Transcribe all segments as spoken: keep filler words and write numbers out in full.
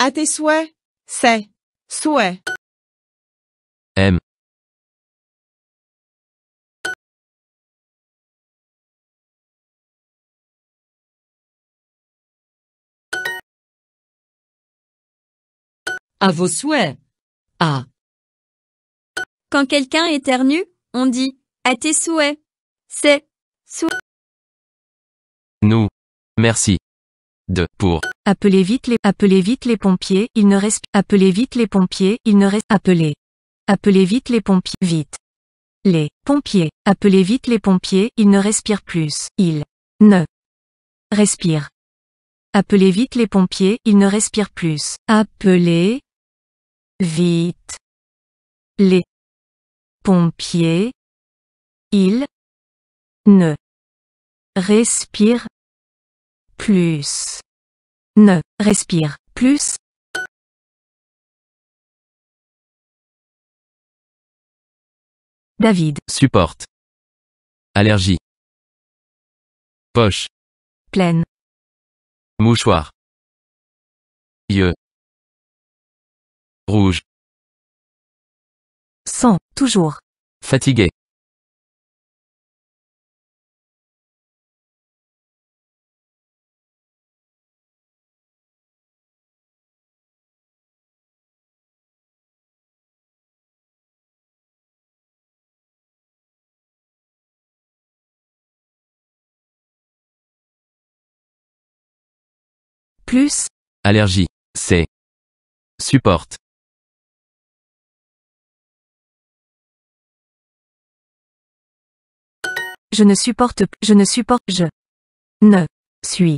À tes souhaits. C'est. Souhait. M. À vos souhaits. À. Quand quelqu'un éternue, on dit « à tes souhaits ». C'est « souhait ». Nous. Merci. De. Pour. Appelez vite les, appelez vite les pompiers, ils ne restent, appelez vite les pompiers, ils ne restent, appelez. Appelez vite les pompiers, vite. Les pompiers, appelez vite les pompiers, ils ne respirent plus, ils ne respirent. Appelez vite les pompiers, ils ne respirent plus. Appelez vite les pompiers, ils ne respirent plus. Ne respire plus. David. Supporte. Allergie. Poche. Pleine. Mouchoir. Yeux. Rouge. Sang, toujours. Fatigué. Plus. Allergie. C'est. Supporte. Je ne supporte, je ne supporte, je ne suis.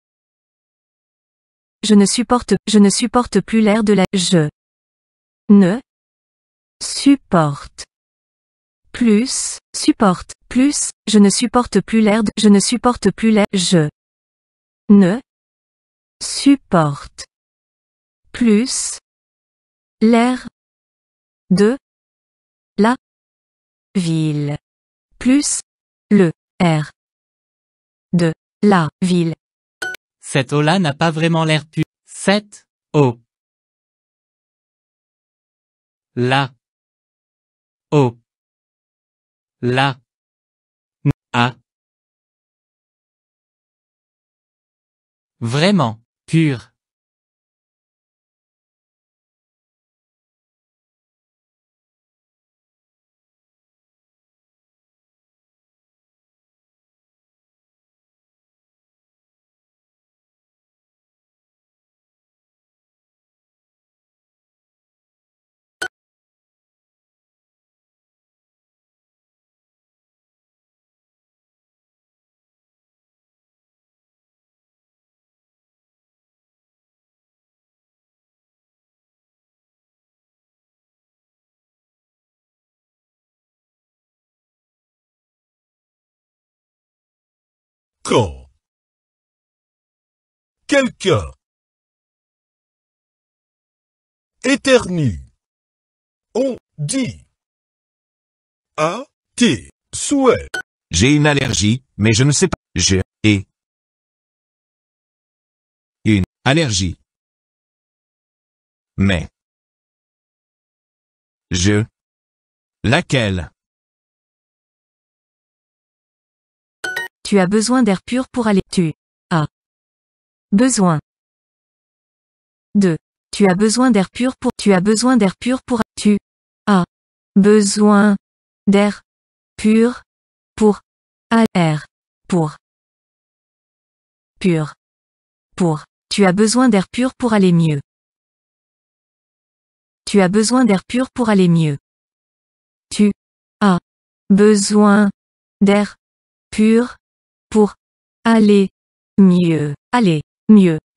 Je ne supporte, je ne supporte plus l'air de la, je ne supporte plus, supporte, plus, je ne supporte plus l'air de, je ne supporte plus l'air, je ne supporte plus l'air de la ville. Plus le air de la ville. Cette eau-là n'a pas vraiment l'air pur. Cette eau. La eau. La a vraiment pur. Quand quelqu'un éternue, on dit à tes souhaits. J'ai une allergie, mais je ne sais pas. Je ai une allergie. Mais je laquelle? Tu as besoin d'air pur pour aller. Tu as besoin de. Tu as besoin d'air pur pour. Tu as besoin d'air pur pour. Tu as besoin d'air pur pour. Air pour. Pur. Pour. Tu as besoin d'air pur pour aller mieux. Tu as besoin d'air pur pour aller mieux. Tu as besoin d'air pur pour aller mieux. Aller mieux.